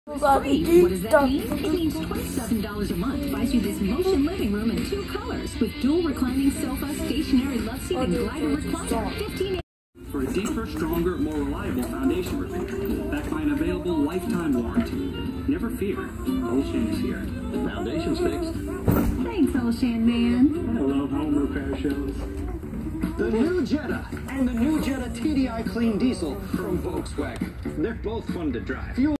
Free. What does that mean? It means $27 a month buys you this motion living room in 2 colors with dual reclining sofa, stationary love seat, and glider recliner. 15. For a deeper, stronger, more reliable foundation repair, backed by an available lifetime warranty. Never fear, Olshan is here. The foundation's fixed. Thanks, Olshan man. I love home repair shows. The new Jetta and the new Jetta TDI Clean Diesel from Volkswagen. They're both fun to drive.